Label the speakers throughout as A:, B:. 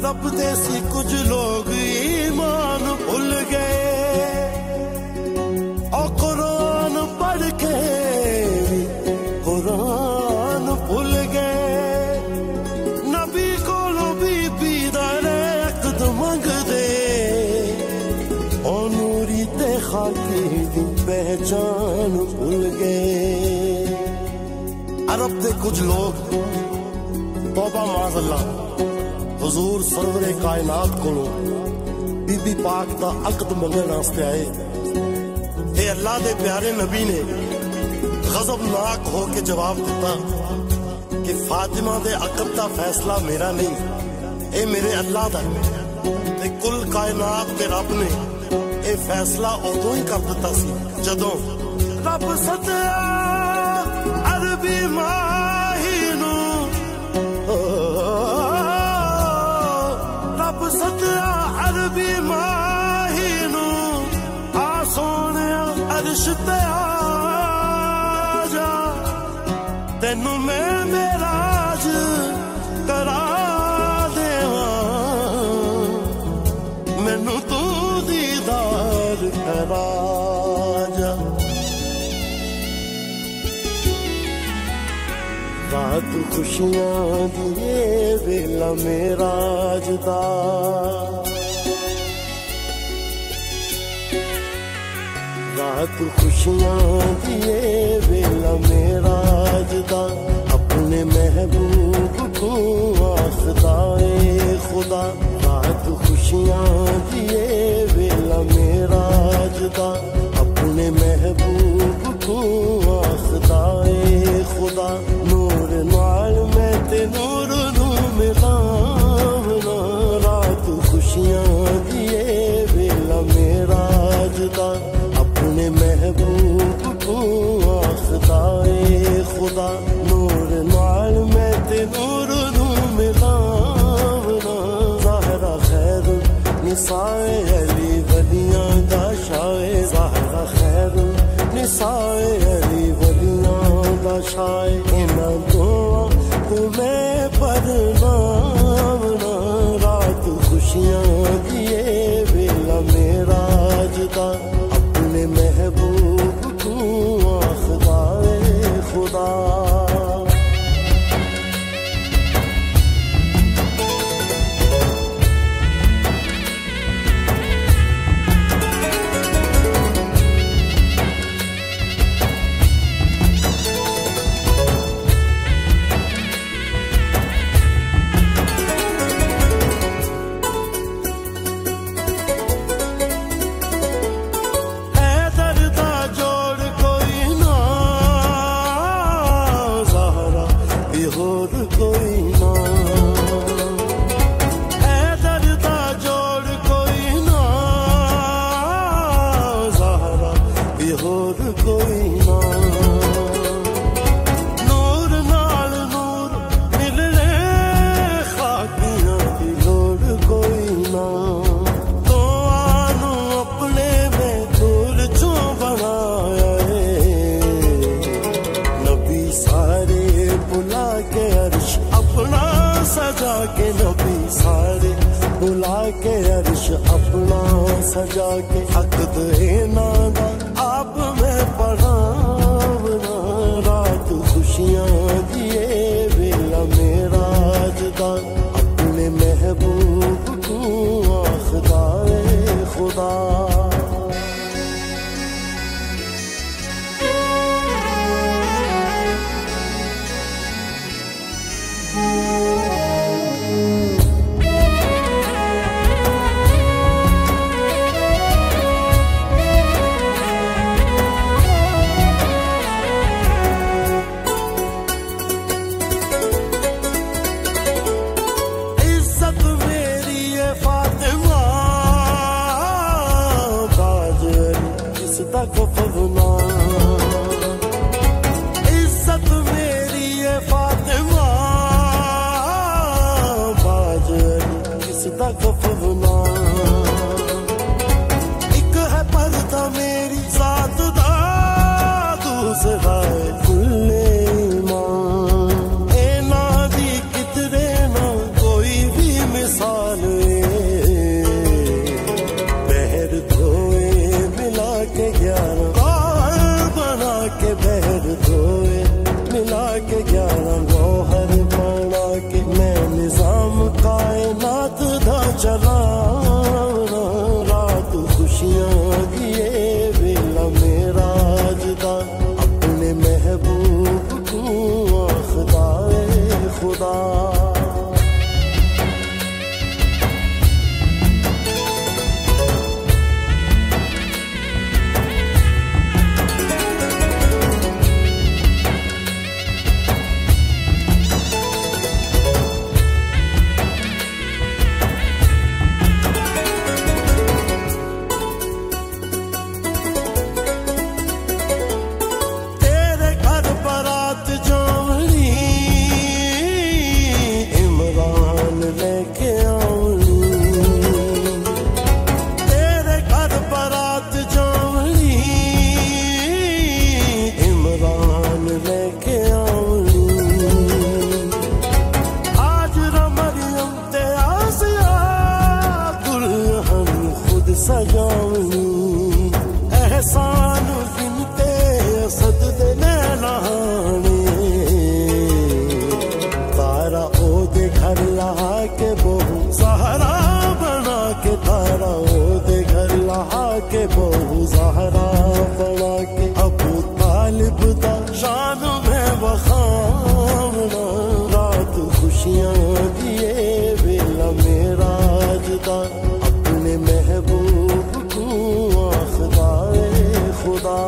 A: रब दे सी कुछ लोग ईमान भूल गए और कुरान पढ़ के कुरान भूल गए नबी कोलों बीबी दा रख्त मंग दे और नूरी ते खाकी दी पहचान भूल गए। अरब दे कुछ लोग तौबा माज़अल्लाह हुजूर सरवरे कायनात कोलों बीबी पाक दा अक़द मंगण वास्ते आए। ए अल्लाह दे प्यारे नबी ने गज़बनाक होके जवाब दिता कि फातिमा दे अक़द दा फैसला मेरा नहीं, ए मेरे अल्लाह दा है। ते कुल कायनात दे रब ने ए फैसला उदों ही कर दिता सी जदों रब सदया अरबी माही नू रब सदया अरबी माही नू आ सोने अर्श ते आजा तेनू मैं मेराज करा देवा मैनू तू दीदार करा जा। रात खुशियां दिए वेला मेराज दा रात खुशियां दिए वेला मेराज दा अपने महबूब को आखदा ए खुदा। रात खुशियां दिए वेला मेराज दा अपने महबूब को आखदा ए खुदा। नूर नाल मैं ते नूर नू मिलावना रात खुशियां दिए वेला मेराज दा अपने महबूब को आखदा ए खुदा। नूर नाल मैं ते नूर नू मिलावना ज़ाहरा खैर निसाए अली वलियां दा शाए। ज़ाहरा खैर निसाए अली वलियां दा शाए। इना दुआ को मैं पढ़ना रात खुशियां दिए वेला मेराज दा अपने महबूब को आखदा ए खुदा। अपना सजा के हक देना दा आप मैं पढ़ावना रात खुशियां दिए वेला मेराज दा अपने महबूब को आखदा ए खुदा। इज्जत मेरी है फातिमा बाज किसदा खफना। एक है पर्दा मेरी जात दा दूसरा है खुले ईमान। ए ना दी कितरे ना कोई भी मिसाल एहसान गिनते असद दे नैनाने तारा ओ दे घर लहा के बहू सहारा बना के तारा ओ दे घर लहा के बहू सहारा बना के अबू तालिब दा शान में बखाना रात खुशियां दिए बेला मेराज दा अपने महबूब को आखदाए खुदा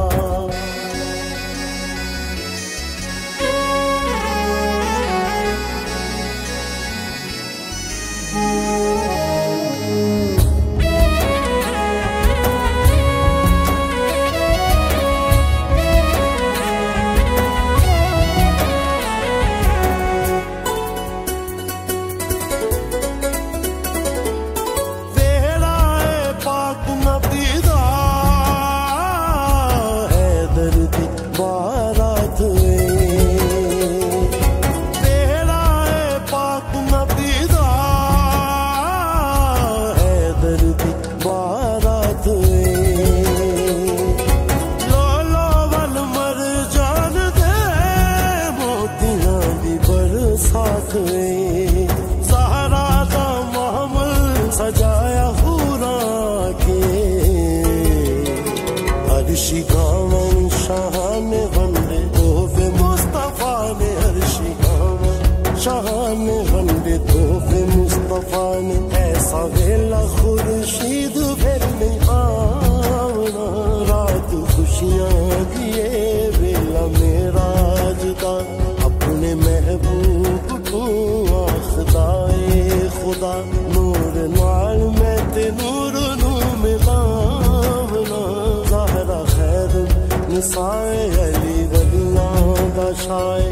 A: ऐसा वेला खुर्शीद फिर नहीं आना रात खुशियां दिए वेला मेराज दा अपने महबूब को आखदाए खुदा नूर नाल मैं ते नूर नू मिलावना ज़हरा खैर निसाए अली वलियां दा शाए